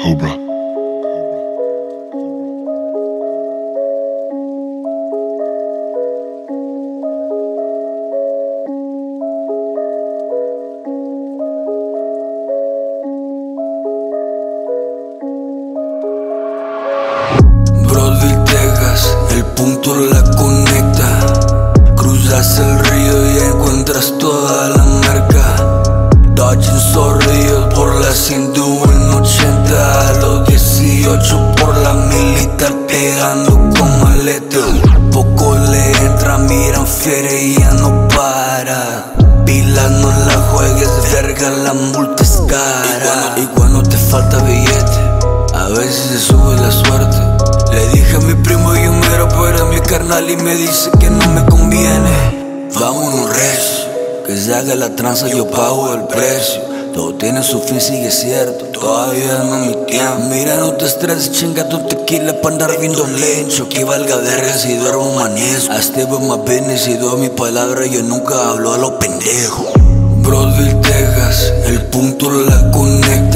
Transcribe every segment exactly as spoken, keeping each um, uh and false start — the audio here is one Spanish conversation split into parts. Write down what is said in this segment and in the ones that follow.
Cobra. Broadville, Texas, el punto la conecta. Cruzas el río y encuentras toda la marca. Dodging zorrillos por la ciento ochenta. A los dieciocho por la militar pegando con maleta. Poco le entra, miran fiere y ya no para. Pilas, no la juegues, verga, la multa es cara. Y cuando te falta billete, a veces se sube la suerte. Le dije a mi primo yo me era pero mi carnal y me dice que no me conviene. Vámonos recio, que se haga la tranza, yo pago el precio. Todo tiene su fin, sigue cierto, todavía no es mi tiempo. Mira, no te estreses, chinga tu tequila pa' andar viendo lencho. Que valga verga si duermo manejo. I stay with my business y doy mi palabra, yo nunca hablo a lo pendejo. Broadville, Texas, el punto la conecta.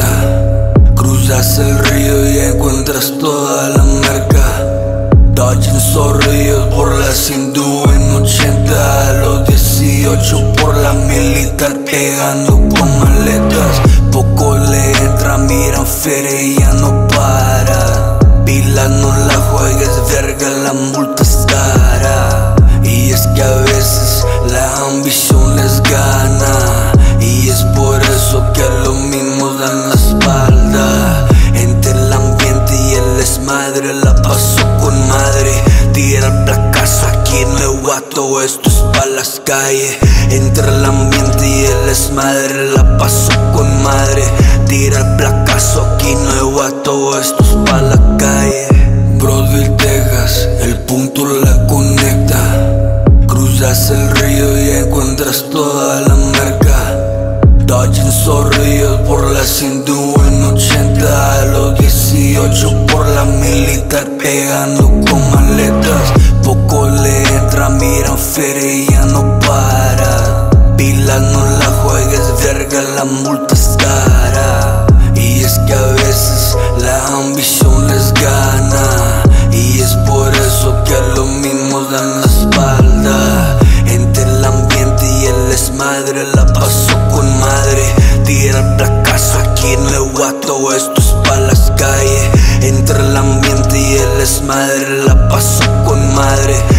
Cruzas el río y encuentras toda la marca. Dodging zorrillos por la ciento ochenta. A los dieciocho por la militar pegando con maletas. Poco le entra, miran fiere y ya no para. Pilas, no la juegues, verga, la multa es cara. Y es que a veces la ambición les gana. Y es por eso que a los mismos dan la espalda. Entre el ambiente y el desmadre la paso con madre. Tira el placazo aquí en el guato, esto es pa' las calles. Entre el ambiente y el desmadre la paso con madre. Tira el placazo aquí en el guato, esto es pa' la calle. Broadville, Texas, el punto la conecta. Cruzas el río y encuentras toda la marca. Dodging zorrillos por la ciento ochenta. A los dieciocho por la militar pegando con maletas. Poco le entra, miran fiere y ya no para. Pilas, no la juegues, verga, la multa es cara. Y es que a veces la ambición les gana. Y es por eso que a los mismos dan la espalda. Entre el ambiente y el desmadre la paso con madre. Tira el placazo aquí en el guato, esto es pa' las calles. Entre el ambiente y el desmadre la paso con madre.